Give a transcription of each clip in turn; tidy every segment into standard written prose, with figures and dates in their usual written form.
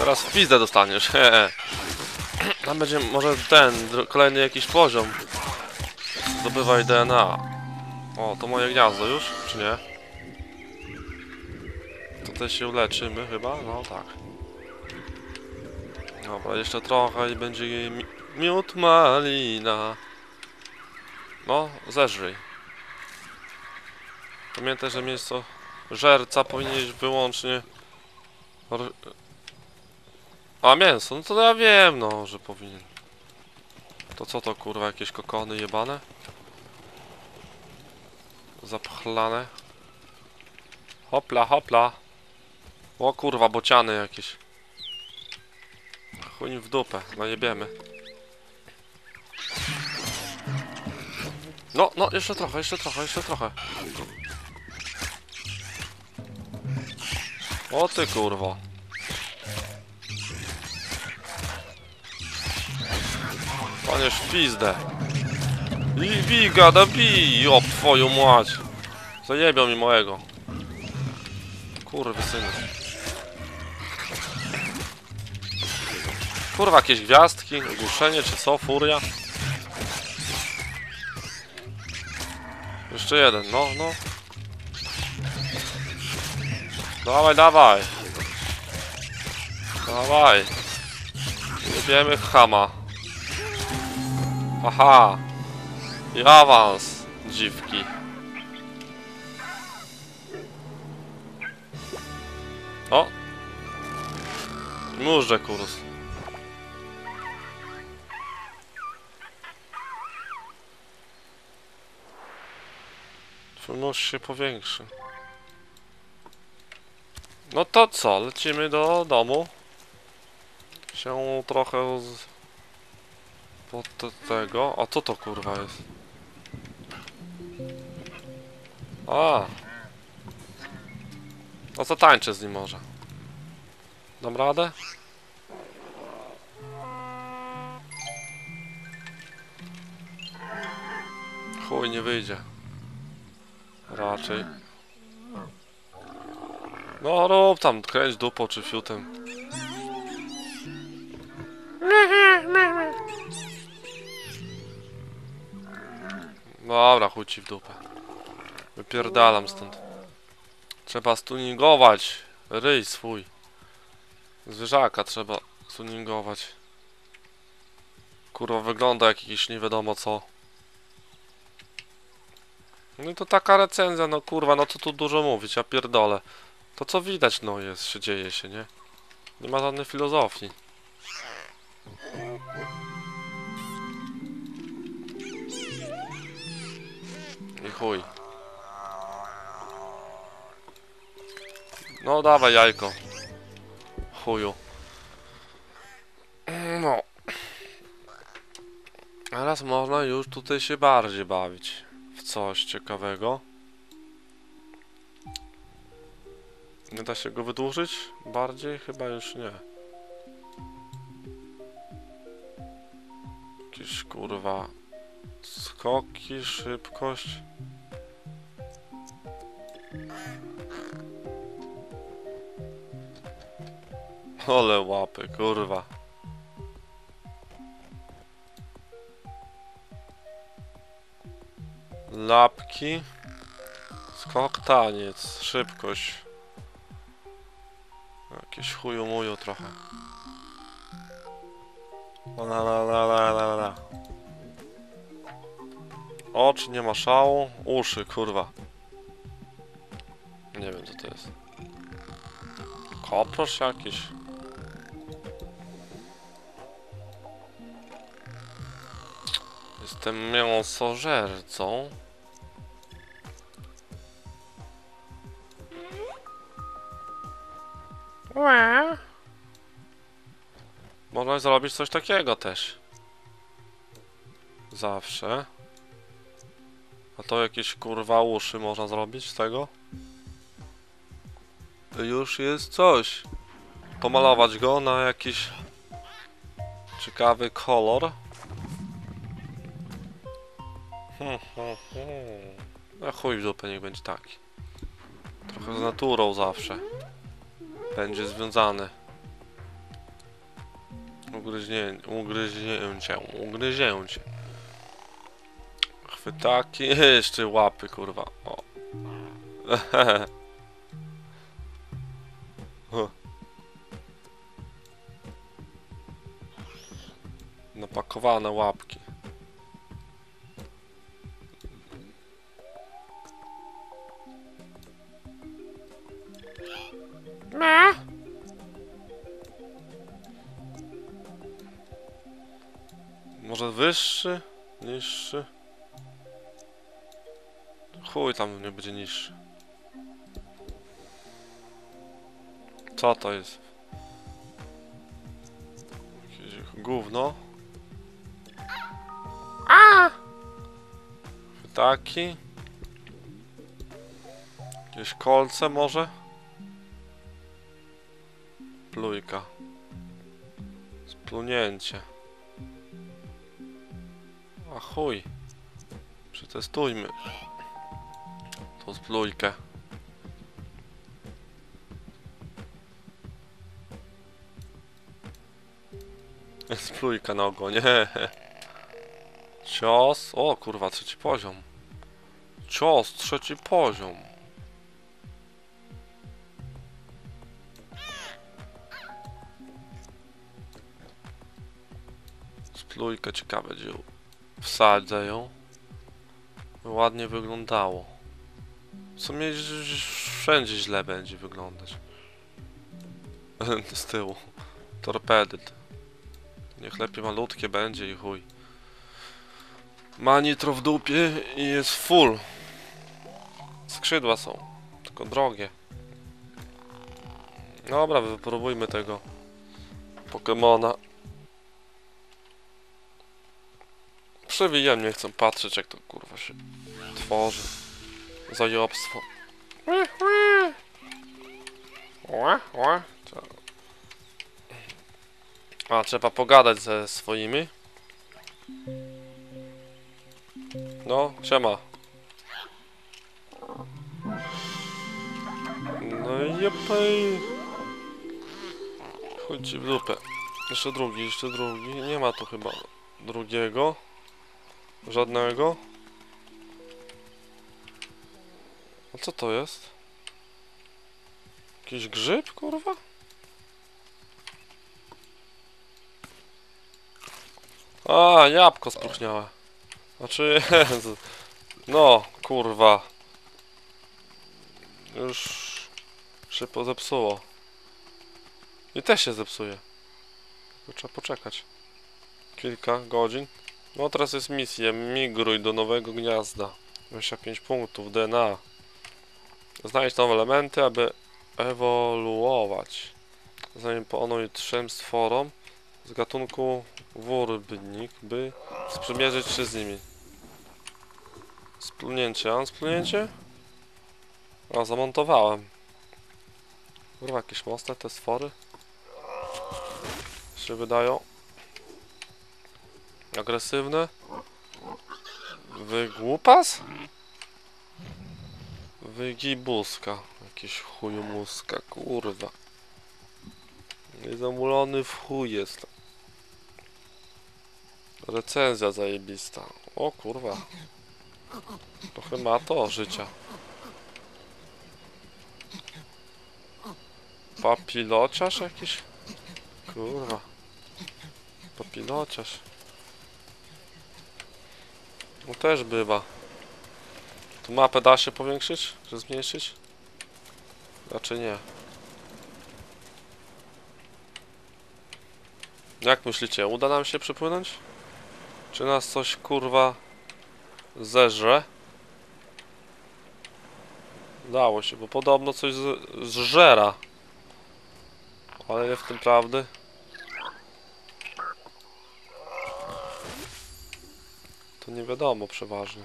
Teraz w pizdę dostaniesz. Tam będzie może kolejny jakiś poziom. Zdobywaj DNA. O, to moje gniazdo już, czy nie? Tutaj się uleczymy chyba? No tak. Dobra, jeszcze trochę i będzie miód malina. No, zeżryj. Pamiętaj, że miejsce żerca powinieneś wyłącznie... A mięso, no to ja wiem, no, że powinien. To co to kurwa, jakieś kokony jebane? Zapchlane. Hopla, hopla. O kurwa, bociany jakieś. Chuj w dupę, najebiemy. No, no, jeszcze trochę, jeszcze trochę, jeszcze trochę. O ty kurwa. Panie szpizdę. I bij gada, bij! O twoją mać. Zajebią mi mojego. Kurwy syny. Kurwa, jakieś gwiazdki, ogłuszenie czy co, furia. Jeszcze jeden, no, no. Dawaj, dawaj. Dawaj. Jebiemy chama. Aha. I awans, dziwki. O. Móżdżę kurs. Twój nóż się powiększy. No to co? Lecimy do domu. Się trochę pod tego. A co to kurwa jest? A. No to tańczę z nim może. Dam radę? Chuj, nie wyjdzie. Raczej. No rób tam, kręć dupą czy fiutem. Dobra, chuj ci w dupę. Wypierdalam stąd. Trzeba stuningować ryj swój. Zwierzaka trzeba stuningować. Kurwa, wygląda jak jakiś nie wiadomo co. No i to taka recenzja, no kurwa, no co tu dużo mówić, ja pierdolę. To co widać, no jest, się dzieje się, nie? Nie ma żadnej filozofii. I chuj. No dawaj jajko. Chuju. No. Teraz można już tutaj się bardziej bawić w coś ciekawego. Nie da się go wydłużyć? Bardziej? Chyba już nie. Jakieś kurwa skoki, szybkość. Ole łapy, kurwa. Lapki. Skok, taniec, szybkość. Jakieś chuju muju trochę. La la la la la la. Oczy, nie ma szału. Uszy, kurwa. Nie wiem co to jest. Koprosz jakiś. Jestem mięsożercą. Można zrobić coś takiego też. Zawsze. A to jakieś kurwa uszy można zrobić z tego? To już jest coś. Pomalować go na jakiś ciekawy kolor. A chuj w dupę, niech będzie taki. Trochę z naturą zawsze będzie związany. Ugryzięcie. Chwytaki, jeszcze łapy, kurwa. O. Napakowane łapki. Może wyższy? Niższy? Chuj, tam nie będzie niższy. Co to jest? Jakieś gówno. Chwytaki. Jakieś kolce może? Plujka. Splunięcie. A chuj. Przetestujmy tą splujkę. Splujka na ogonie. Cios. O kurwa, trzeci poziom. Cios, trzeci poziom. Splujkę ciekawe gdzie wsadzę ją. Ładnie wyglądało. W sumie wszędzie źle będzie wyglądać. Z tyłu. Torpedy. Niech lepiej malutkie będzie i chuj. Ma nitro w dupie i jest full. Skrzydła są. Tylko drogie. Dobra, wypróbujmy tego Pokemona. Przewijam, nie chcę patrzeć jak to kurwa się tworzy. Zajobstwo. A, trzeba pogadać ze swoimi. No, siema. No i jepej. Chodź ci w dupę. Jeszcze drugi. Nie ma tu chyba drugiego. Żadnego. A co to jest? Jakiś grzyb, kurwa? A, jabłko spróchniałe. Znaczy, no, kurwa. Już się zepsuło. I też się zepsuje. Trzeba poczekać. Kilka godzin. No teraz jest misja. Migruj do nowego gniazda. 25 punktów DNA. Znajdź nowe elementy, aby ewoluować. Zanim ponuj 3 stworom z gatunku wórbnik, by sprzymierzyć się z nimi. Splunięcie. Mam splunięcie? A, zamontowałem. Kurwa, jakieś mocne te stwory się wydają. Agresywne. Wygłupas? Wygibuska. Jakiś chujumuska, kurwa. Zamulony w chuj jest. Recenzja zajebista. O kurwa. Trochę ma to życia. Papilociarz jakiś? Kurwa. Papilociarz. No też bywa. Tu mapę da się powiększyć? Czy zmniejszyć? Raczej nie. Jak myślicie, uda nam się przypłynąć? Czy nas coś kurwa zeżre? Dało się, bo podobno coś zżera. Ale nie w tym prawdy. To nie wiadomo przeważnie.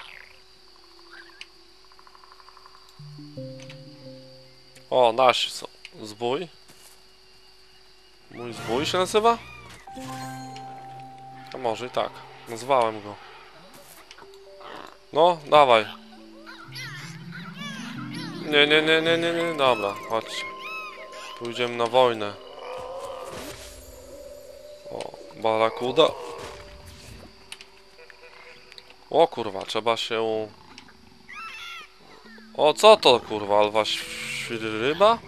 O, nasi są. Zbój. Mój zbój się nazywa? A może i tak. Nazwałem go. No, dawaj. Nie. Dobra, chodźcie. Pójdziemy na wojnę. Barakuda. O kurwa, trzeba się... O, co to kurwa, alwa ryba?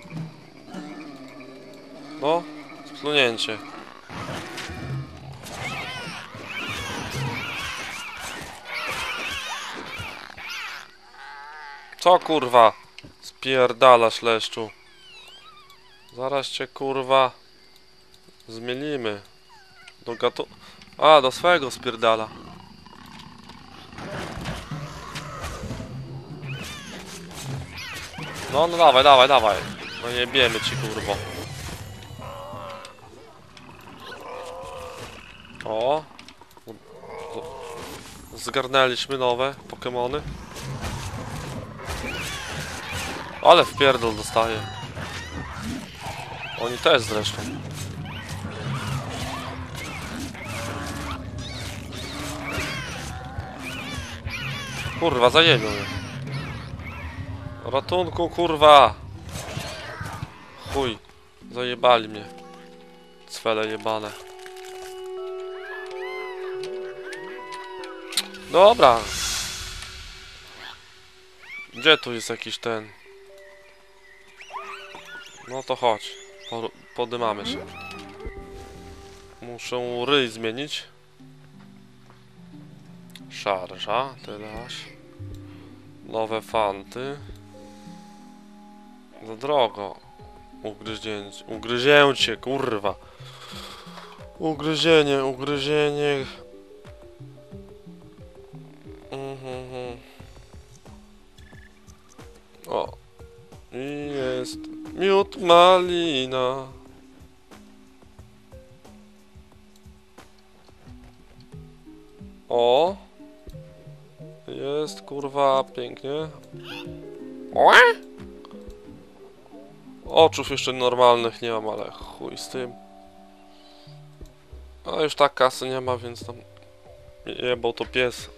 No, splunięcie. Co kurwa? Spierdalasz, leszczu. Zaraz cię kurwa zmielimy. Do gatu... A, do swojego spierdala. No, no dawaj, dawaj, dawaj. No nie bijemy ci kurwo. O. Zgarnęliśmy nowe Pokemony. Ale wpierdol dostaje. Oni też zresztą. Kurwa, zajebią mnie. Ratunku, kurwa! Chuj, zajebali mnie. Cwele jebane. Dobra. Gdzie tu jest jakiś ten? No to chodź. Podymamy się. Muszę ryj zmienić. Szarża, tyleż. Nowe fanty. Za drogo. Ugryzięcie, kurwa. Ugryzienie, ugryzienie. O. I jest miód malina. O. Jest kurwa pięknie. Oczów jeszcze normalnych nie mam, ale chuj z tym. A już tak kasy nie ma, więc tam jebał to pies.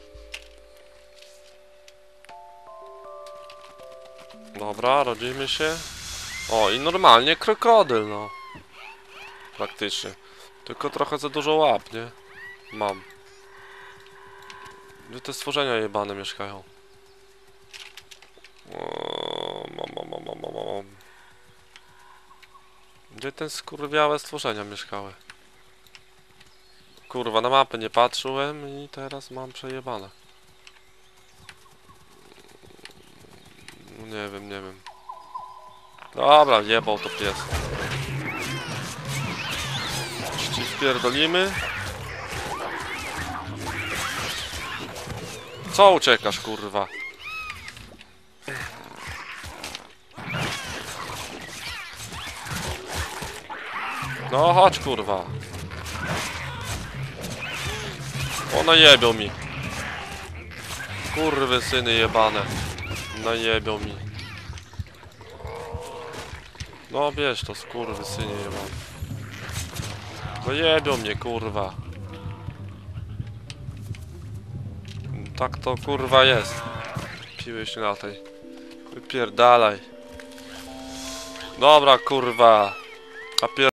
Dobra, rodzimy się. O, i normalnie krokodyl, no. Praktycznie. Tylko trochę za dużo łap, nie? Mam. Gdzie te stworzenia jebane mieszkają? O, mam. Gdzie te skurwiałe stworzenia mieszkały? Kurwa, na mapę nie patrzyłem i teraz mam przejebane. Nie wiem, nie wiem. Dobra, jebał to pies. Ci wpierdolimy. Co uciekasz, kurwa? No chodź, kurwa. O, najebią mi. Kurwy syny jebane. Najebią mi. No bierz to, skurwy synie jebane. Najebią mnie, kurwa. Tak to kurwa jest. Piłeś na tej. Wypierdalaj. Dobra, kurwa. A